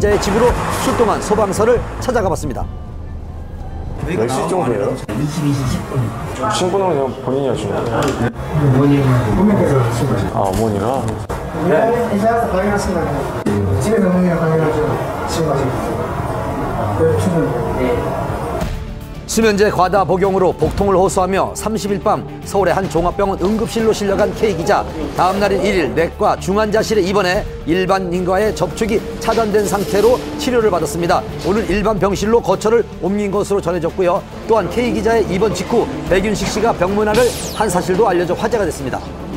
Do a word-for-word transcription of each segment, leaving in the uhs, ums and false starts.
기자의 집으로 출동한 소방서를 찾아가 봤습니다. 몇 시 정도예요? 이십이 시 십 분. 신분은 그냥 본인이 하신 거예요? 네. 어머니는 어머니께서 하신 거죠. 아, 어머니가? 네. 이제 와서 확인하신다고요. 집에서 어머니가 확인하죠. 지금 하시고. 네, 출근. 네. 수면제 과다 복용으로 복통을 호소하며 삼십 일 밤 서울의 한 종합병원 응급실로 실려간 K 기자. 다음 날인 일 일 내과 중환자실에 입원해 일반인과의 접촉이 차단된 상태로 치료를 받았습니다. 오늘 일반 병실로 거처를 옮긴 것으로 전해졌고요. 또한 K 기자의 입원 직후 백윤식 씨가 병문안을 한 사실도 알려져 화제가 됐습니다.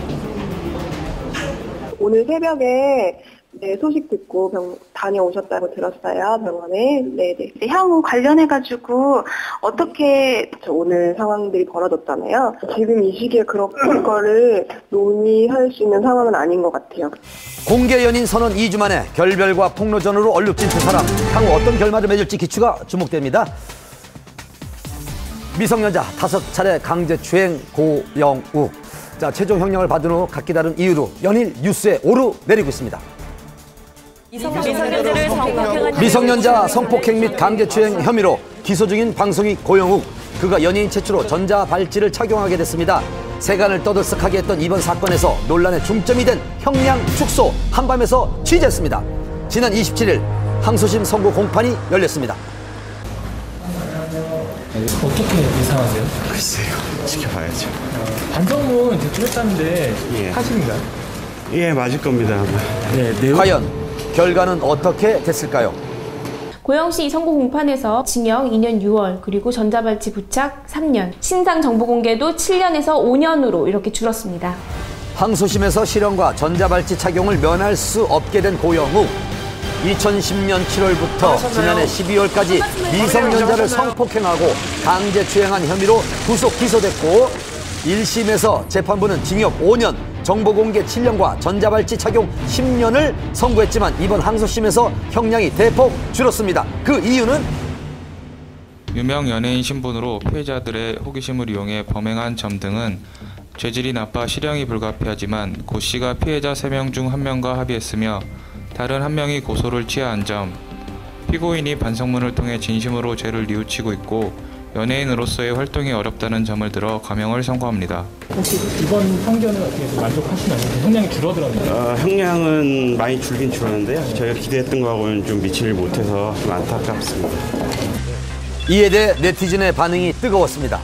오늘 새벽에 네, 소식 듣고 병, 다녀오셨다고 들었어요, 병원에. 네, 네. 향후 관련해가지고 어떻게 오늘 상황들이 벌어졌잖아요. 지금 이 시기에 그런 거를 논의할 수 있는 상황은 아닌 것 같아요. 공개 연인 선언 이 주 만에 결별과 폭로전으로 얼룩진 두 사람. 향후 어떤 결말을 맺을지 기추가 주목됩니다. 미성년자 다섯 차례 강제추행 고영욱. 자, 최종 형량을 받은 후 각기 다른 이유로 연일 뉴스에 오르내리고 있습니다. 미성년자를 성폭행한 미성년자 성폭행 및 강제추행 혐의로 기소 중인 방송인 고영욱. 그가 연예인 최초로 전자발찌를 착용하게 됐습니다. 세간을 떠들썩하게 했던 이번 사건에서 논란의 중점이 된 형량 축소 한밤에서 취재했습니다. 지난 이십칠 일 항소심 선고 공판이 열렸습니다. 어떻게 예상하세요? 글쎄요, 지켜봐야죠. 반성문 제출했다는데 예. 사실인가요? 예, 맞을 겁니다. 네, 내용. 과연 결과는 어떻게 됐을까요? 고영 씨 선고 공판에서 징역 이 년 유 월 그리고 전자발찌 부착 삼 년, 신상 정보 공개도 칠 년에서 오 년으로 이렇게 줄었습니다. 항소심에서 실형과 전자발찌 착용을 면할 수 없게 된 고영욱. 이천십 년 칠 월부터 지난해 십이 월까지 미성년자를 성폭행하고 강제추행한 혐의로 구속 기소됐고 일 심에서 재판부는 징역 오 년, 정보공개 칠 년과 전자발찌 착용 십 년을 선고했지만 이번 항소심에서 형량이 대폭 줄었습니다. 그 이유는 유명 연예인 신분으로 피해자들의 호기심을 이용해 범행한 점 등은 죄질이 나빠 실형이 불가피하지만 고 씨가 피해자 세 명 중 한 명과 합의했으며 다른 한 명이 고소를 취하한 점, 피고인이 반성문을 통해 진심으로 죄를 뉘우치고 있고 연예인으로서의 활동이 어렵다는 점을 들어 감형을 선고합니다. 혹시 이번 판결은 어떻게 해서 만족하시나요? 형량이 줄어들었나요? 어, 형량은 많이 줄긴 줄었는데요. 저희가 기대했던 거하고는 좀 미치지 못해서 좀 안타깝습니다. 이에 대해 네티즌의 반응이 뜨거웠습니다.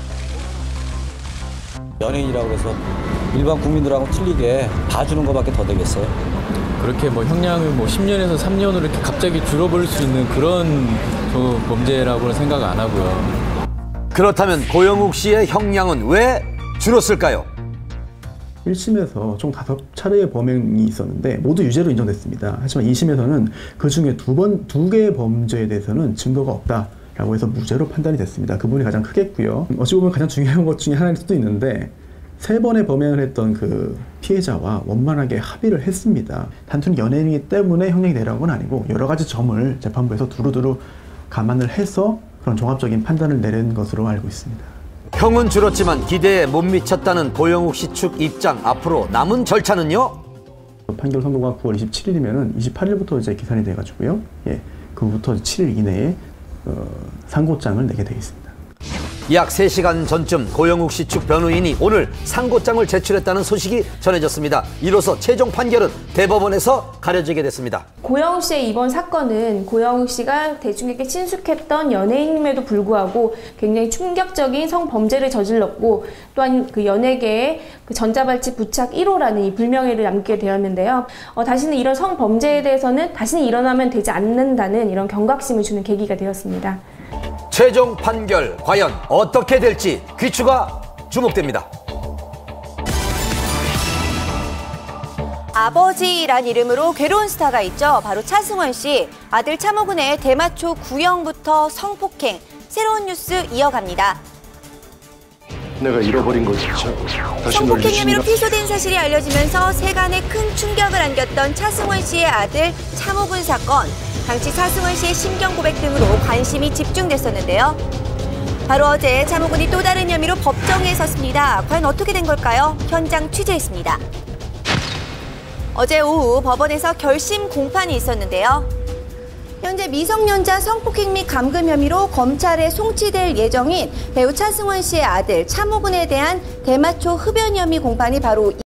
연예인이라고 해서 일반 국민들하고 틀리게 봐주는 것밖에 더 되겠어요? 그렇게 뭐 형량을 뭐 십 년에서 삼 년으로 이렇게 갑자기 줄어버릴 수 있는 그런 범죄라고는 생각 안 하고요. 그렇다면 고영욱 씨의 형량은 왜 줄었을까요? 일 심에서 총 다섯 차례의 범행이 있었는데 모두 유죄로 인정됐습니다. 하지만 이 심에서는 그 중에 두 번, 두 개의 범죄에 대해서는 증거가 없다라고 해서 무죄로 판단이 됐습니다. 그 부분이 가장 크겠고요. 어찌 보면 가장 중요한 것 중에 하나일 수도 있는데 세 번의 범행을 했던 그 피해자와 원만하게 합의를 했습니다. 단순히 연예인이기 때문에 형량이 내려간 건 아니고 여러 가지 점을 재판부에서 두루두루 감안을 해서 그런 종합적인 판단을 내린 것으로 알고 있습니다. 형은 줄었지만 기대에 못 미쳤다는 고영욱 씨 측 입장. 앞으로 남은 절차는요? 판결 선고가 구월 이십칠일이면 이십팔 일부터 이제 기산이 돼가지고요. 예, 그부터 칠 일 이내에 어, 상고장을 내게 되겠습니다. 약 세 시간 전쯤 고영욱 씨 측 변호인이 오늘 상고장을 제출했다는 소식이 전해졌습니다. 이로써 최종 판결은 대법원에서 가려지게 됐습니다. 고영욱 씨의 이번 사건은 고영욱 씨가 대중에게 친숙했던 연예인임에도 불구하고 굉장히 충격적인 성범죄를 저질렀고 또한 그 연예계에 그 전자발찌 부착 일 호라는 이 불명예를 남기게 되었는데요. 어, 다시는 이런 성범죄에 대해서는 다시는 일어나면 되지 않는다는 이런 경각심을 주는 계기가 되었습니다. 최종 판결 과연 어떻게 될지 귀추가 주목됩니다. 아버지란 이름으로 괴로운 스타가 있죠. 바로 차승원 씨. 아들 차모근의 대마초 구형부터 성폭행. 새로운 뉴스 이어갑니다. 내가 잃어버린 것조차 다시 널 성폭행 혐의로 피소된 사실이 알려지면서 세간에 큰 충격을 안겼던 차승원 씨의 아들 차모근 사건. 당시 차승원 씨의 심경 고백 등으로 관심이 집중됐었는데요. 바로 어제 차모근이 또 다른 혐의로 법정에 섰습니다. 과연 어떻게 된 걸까요? 현장 취재했습니다. 어제 오후 법원에서 결심 공판이 있었는데요. 현재 현재 미성년자 성폭행 및 감금 혐의로 검찰에 송치될 예정인 배우 차승원 씨의 아들 차모근에 대한 대마초 흡연 혐의 공판이 바로